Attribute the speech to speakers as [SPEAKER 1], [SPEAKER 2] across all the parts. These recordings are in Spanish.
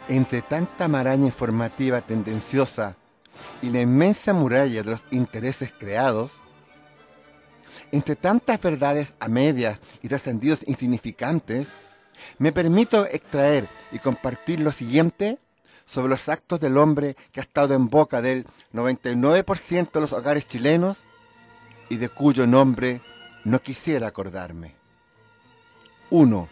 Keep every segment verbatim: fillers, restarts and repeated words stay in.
[SPEAKER 1] Entre tanta maraña informativa tendenciosa y la inmensa muralla de los intereses creados, entre tantas verdades a medias y trascendidos insignificantes, me permito extraer y compartir lo siguiente sobre los actos del hombre que ha estado en boca del noventa y nueve por ciento de los hogares chilenos y de cuyo nombre no quisiera acordarme. uno.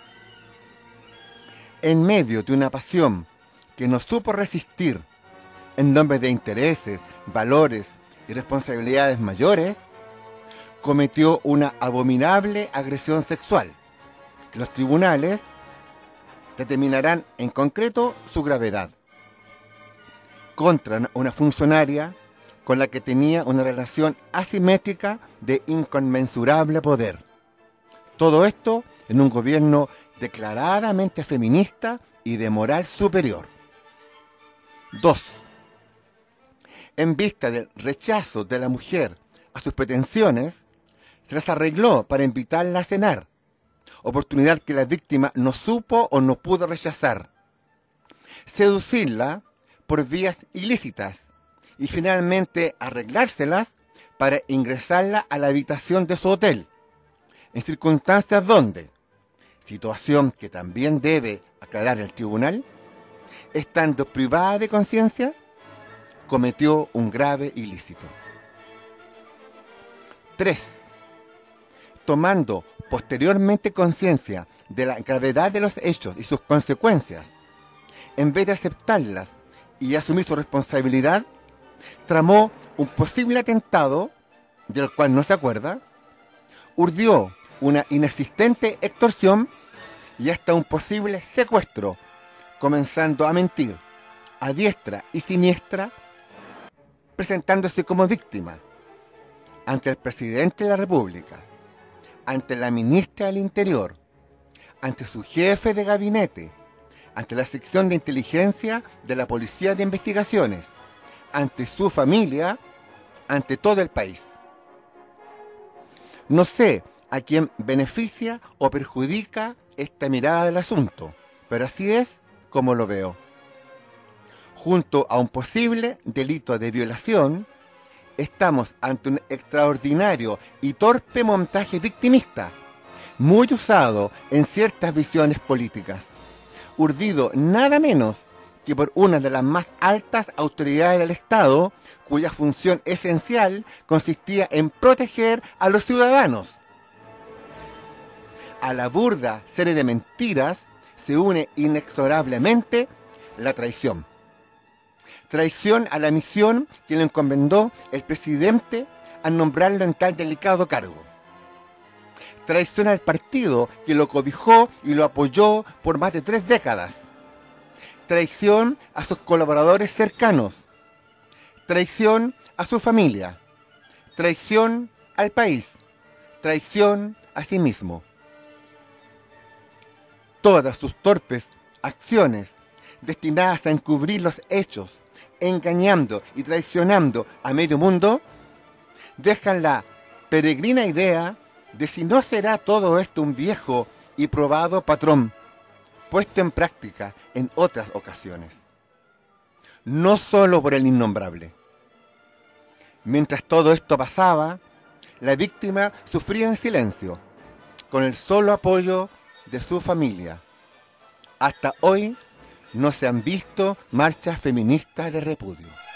[SPEAKER 1] En medio de una pasión que no supo resistir en nombre de intereses, valores y responsabilidades mayores, cometió una abominable agresión sexual, que los tribunales determinarán en concreto su gravedad, contra una funcionaria con la que tenía una relación asimétrica de inconmensurable poder. Todo esto en un gobierno declaradamente feminista y de moral superior. dos. En vista del rechazo de la mujer a sus pretensiones, se las arregló para invitarla a cenar, oportunidad que la víctima no supo o no pudo rechazar. Seducirla por vías ilícitas y finalmente arreglárselas para ingresarla a la habitación de su hotel, en circunstancias donde, situación que también debe aclarar el tribunal, estando privada de conciencia, cometió un grave ilícito. tres. Tomando posteriormente conciencia de la gravedad de los hechos y sus consecuencias, en vez de aceptarlas y asumir su responsabilidad, tramó un posible atentado, del cual no se acuerda, urdió una inexistente extorsión y hasta un posible secuestro, comenzando a mentir a diestra y siniestra, presentándose como víctima ante el presidente de la República, ante la ministra del Interior, ante su jefe de gabinete, ante la sección de inteligencia de la Policía de Investigaciones, ante su familia, ante todo el país. No sé a quién beneficia o perjudica esta mirada del asunto, pero así es como lo veo. Junto a un posible delito de violación, estamos ante un extraordinario y torpe montaje victimista, muy usado en ciertas visiones políticas, urdido nada menos que por una de las más altas autoridades del Estado, cuya función esencial consistía en proteger a los ciudadanos. A la burda serie de mentiras se une inexorablemente la traición. Traición a la misión que le encomendó el presidente al nombrarlo en tal delicado cargo. Traición al partido que lo cobijó y lo apoyó por más de tres décadas. Traición a sus colaboradores cercanos. Traición a su familia. Traición al país. Traición a sí mismo. Todas sus torpes acciones destinadas a encubrir los hechos, engañando y traicionando a medio mundo, dejan la peregrina idea de si no será todo esto un viejo y probado patrón, puesto en práctica en otras ocasiones. No solo por el innombrable. Mientras todo esto pasaba, la víctima sufría en silencio, con el solo apoyo de su familia. Hasta hoy no se han visto marchas feministas de repudio.